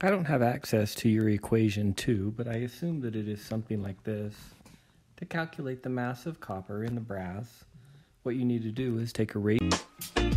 I don't have access to your equation 2, but I assume that it is something like this. To calculate the mass of copper in the brass, what you need to do is take a radius